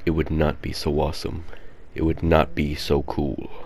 it would not be so awesome. It would not be so cool.